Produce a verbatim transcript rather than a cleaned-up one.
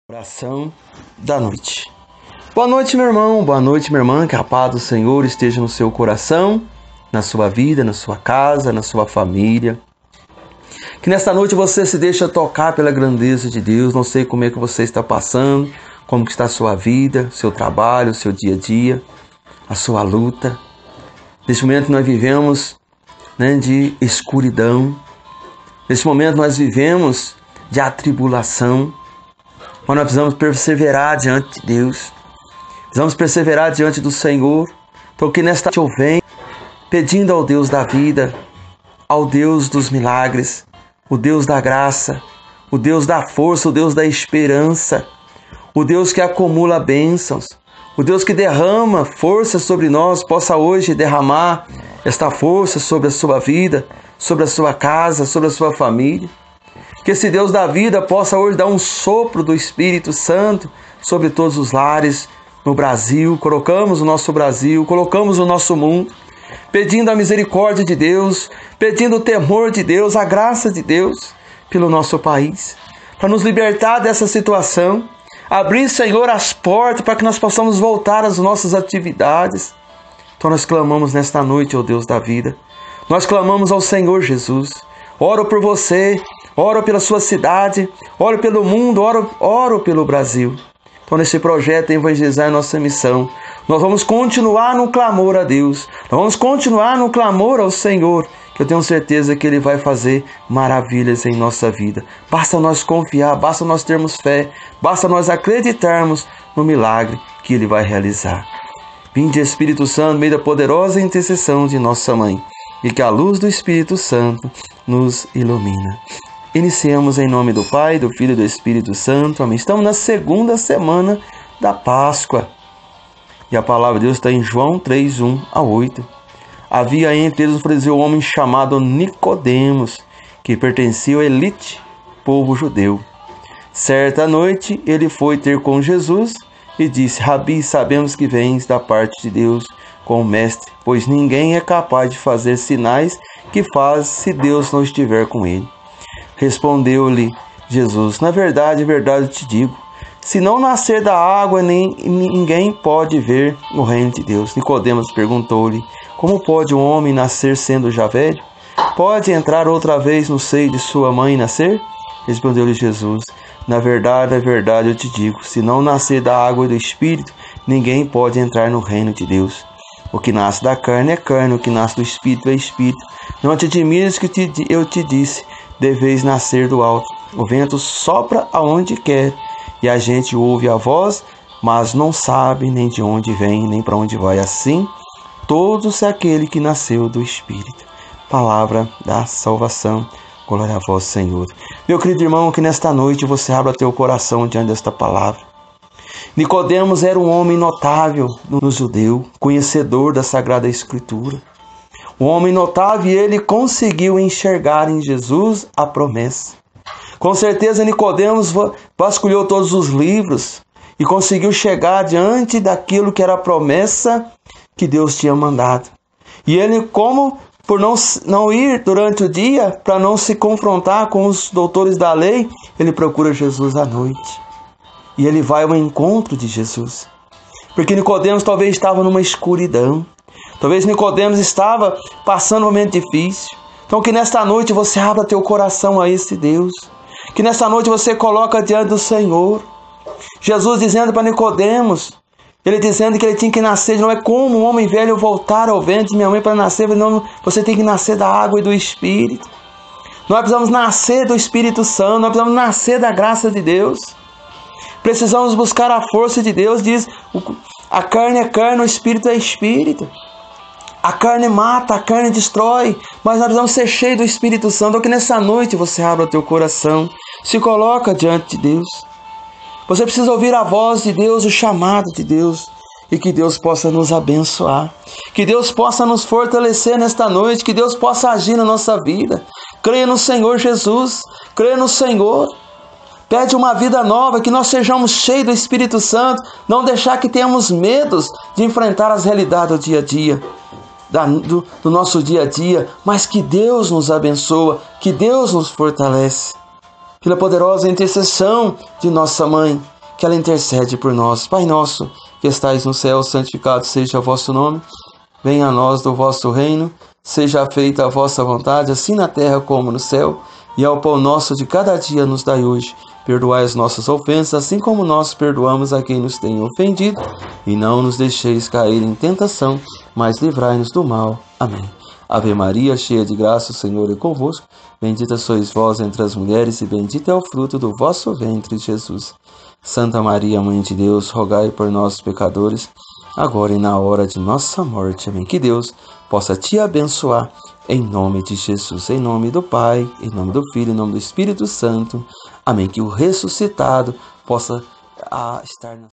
Oração da noite. Boa noite, meu irmão, boa noite, minha irmã, que a paz do Senhor esteja no seu coração, na sua vida, na sua casa, na sua família. Que nesta noite você se deixa tocar pela grandeza de Deus. Não sei como é que você está passando, como que está a sua vida, seu trabalho, seu dia a dia, a sua luta. Neste momento nós vivemos, né, de escuridão. Neste momento nós vivemos de atribulação. Mas nós precisamos perseverar diante de Deus. Precisamos perseverar diante do Senhor. Porque nesta noite eu venho pedindo ao Deus da vida, ao Deus dos milagres, o Deus da graça, o Deus da força, o Deus da esperança, o Deus que acumula bênçãos, o Deus que derrama força sobre nós, possa hoje derramar esta força sobre a sua vida, sobre a sua casa, sobre a sua família. Que esse Deus da vida possa hoje dar um sopro do Espírito Santo sobre todos os lares no Brasil. Colocamos o nosso Brasil, colocamos o nosso mundo, pedindo a misericórdia de Deus, pedindo o temor de Deus, a graça de Deus pelo nosso país, para nos libertar dessa situação, abrir, Senhor, as portas para que nós possamos voltar às nossas atividades. Então nós clamamos nesta noite, ó Deus da vida, nós clamamos ao Senhor Jesus. Oro por você, oro pela sua cidade, oro pelo mundo, oro, oro pelo Brasil. Então nesse projeto Evangelizar é nossa missão. Nós vamos continuar no clamor a Deus. Nós vamos continuar no clamor ao Senhor, que eu tenho certeza que Ele vai fazer maravilhas em nossa vida. Basta nós confiar, basta nós termos fé, basta nós acreditarmos no milagre que Ele vai realizar. Vinde, Espírito Santo, no meio da poderosa intercessão de nossa Mãe, e que a luz do Espírito Santo nos ilumina. Iniciamos em nome do Pai, do Filho e do Espírito Santo. Amém. Estamos na segunda semana da Páscoa. E a palavra de Deus está em João três, um a oito. Havia entre eles um fariseu, um homem chamado Nicodemos, que pertencia à elite, povo judeu. Certa noite ele foi ter com Jesus e disse: Rabi, sabemos que vens da parte de Deus com o Mestre, pois ninguém é capaz de fazer sinais que faz se Deus não estiver com ele. Respondeu-lhe Jesus: Na verdade, verdade eu te digo, se não nascer da água, nem, ninguém pode ver o reino de Deus. Nicodemos perguntou-lhe: Como pode um homem nascer sendo já velho? Pode entrar outra vez no seio de sua mãe e nascer? Respondeu-lhe Jesus: Na verdade, a verdade eu te digo, se não nascer da água e do Espírito, ninguém pode entrar no reino de Deus. O que nasce da carne é carne, o que nasce do Espírito é Espírito. Não te admires que te, eu te disse, deveis nascer do alto. O vento sopra aonde quer, e a gente ouve a voz, mas não sabe nem de onde vem, nem para onde vai. Assim, todos aquele que nasceu do Espírito. Palavra da salvação. Glória a vós, Senhor. Meu querido irmão, que nesta noite você abra teu coração diante desta palavra. Nicodemos era um homem notável no judeu, conhecedor da Sagrada Escritura. Um homem notável, e ele conseguiu enxergar em Jesus a promessa. Com certeza Nicodemos vasculhou todos os livros e conseguiu chegar diante daquilo que era a promessa que Deus tinha mandado. E ele, como por não, não ir durante o dia, para não se confrontar com os doutores da lei, ele procura Jesus à noite. E ele vai ao encontro de Jesus. Porque Nicodemos talvez estava numa escuridão. Talvez Nicodemos estava passando um momento difícil. Então que nesta noite você abra teu coração a esse Deus. Que nesta noite você coloca diante do Senhor. Jesus dizendo para Nicodemos, ele dizendo que ele tinha que nascer. Não é como um homem velho voltar ao ventre de minha mãe para nascer. Não, você tem que nascer da água e do Espírito. Nós precisamos nascer do Espírito Santo. Nós precisamos nascer da graça de Deus. Precisamos buscar a força de Deus. Diz, a carne é carne, o Espírito é Espírito. A carne mata, a carne destrói, mas nós precisamos ser cheios do Espírito Santo. Então que nessa noite você abra o teu coração, se coloca diante de Deus. Você precisa ouvir a voz de Deus, o chamado de Deus, e que Deus possa nos abençoar. Que Deus possa nos fortalecer nesta noite, que Deus possa agir na nossa vida. Creia no Senhor Jesus, creia no Senhor. Pede uma vida nova, que nós sejamos cheios do Espírito Santo. Não deixar que tenhamos medos de enfrentar as realidades do dia a dia, da, do, do nosso dia a dia. Mas que Deus nos abençoa, que Deus nos fortalece. Pela poderosa intercessão de nossa Mãe, que ela intercede por nós. Pai nosso, que estais no céu, santificado seja o vosso nome. Venha a nós do vosso reino, seja feita a vossa vontade, assim na terra como no céu. E ao pão nosso de cada dia nos dai hoje. Perdoai as nossas ofensas, assim como nós perdoamos a quem nos tem ofendido. E não nos deixeis cair em tentação, mas livrai-nos do mal. Amém. Ave Maria, cheia de graça, o Senhor é convosco. Bendita sois vós entre as mulheres, e bendito é o fruto do vosso ventre, Jesus. Santa Maria, Mãe de Deus, rogai por nós, pecadores, agora e na hora de nossa morte. Amém. Que Deus possa te abençoar, em nome de Jesus, em nome do Pai, em nome do Filho, em nome do Espírito Santo. Amém. Que o ressuscitado possa ah, estar na